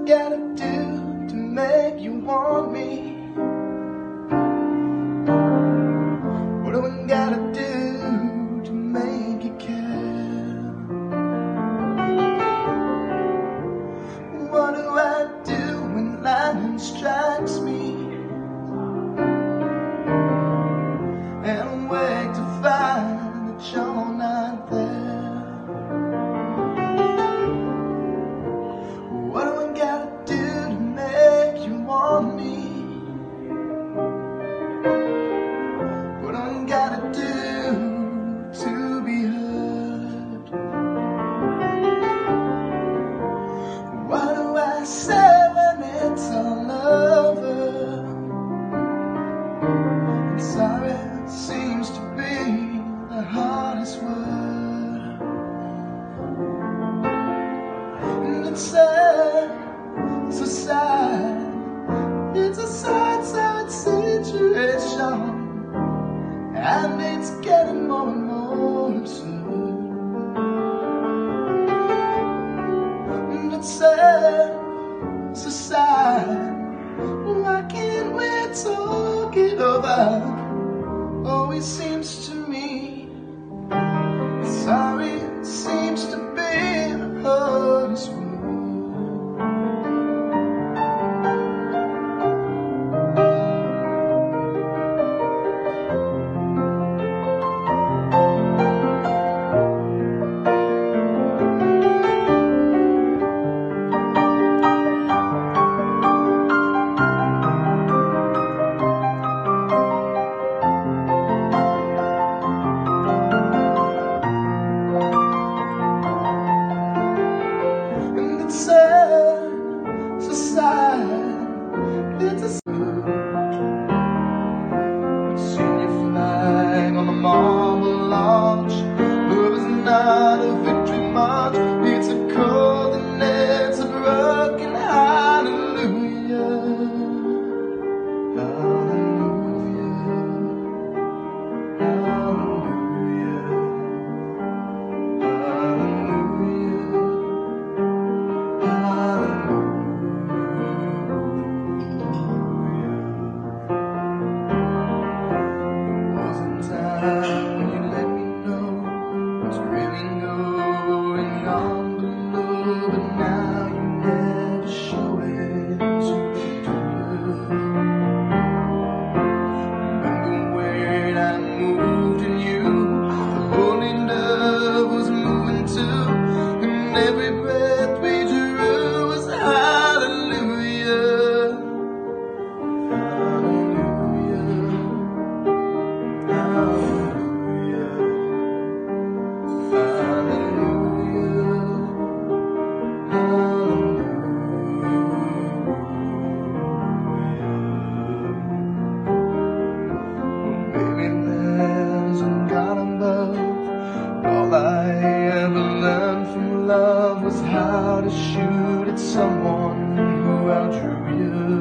gotta do to make you want me? What do I gotta do to make you care? What do I do when lightning strikes me and I wake to find that you're not there? What do I gotta do to make you want me? What do I gotta do to be heard? What do I say when it's all over? And sorry seems to be the hardest word. And it's sad, so sad. It's a sad, sad situation, and it's getting more and more absurd. And it's sad, so sad. Why can't we talk it over? Always seems to me, sorry seems to be the hardest word. It's a senior flag on the marble arch, but it's not a victory march. It's a cold and it's a broken hallelujah, hallelujah, hallelujah, hallelujah, hallelujah. When you let me know what's really going on below, but now you never show it to you. Remember when I moved in you, the holy love was moving too, and every breath we drew was hallelujah, hallelujah. All I ever learned from love was how to shoot at someone who outdrew you.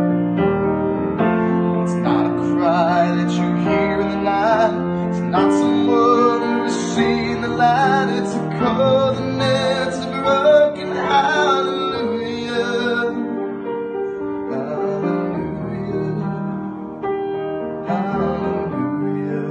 It's not a cry that you hear in the night, it's not someone who's seen the light, it's a cold and it's a broken hallelujah, hallelujah, hallelujah.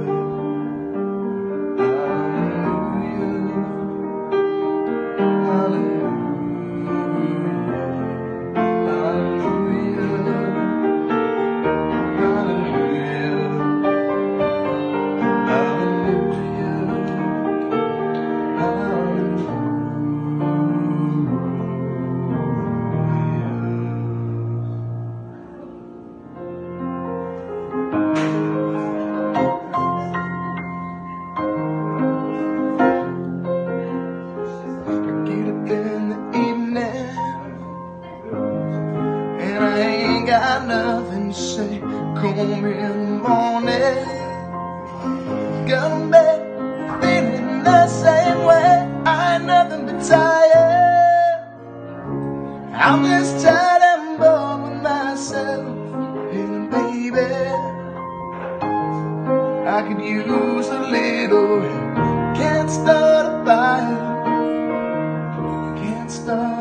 I ain't got nothing to say. Call me in the morning, gonna be feeling the same way. I ain't nothing but tired. I'm just tired and bored with myself. And baby, I could use a little help. Can't start a fire, can't start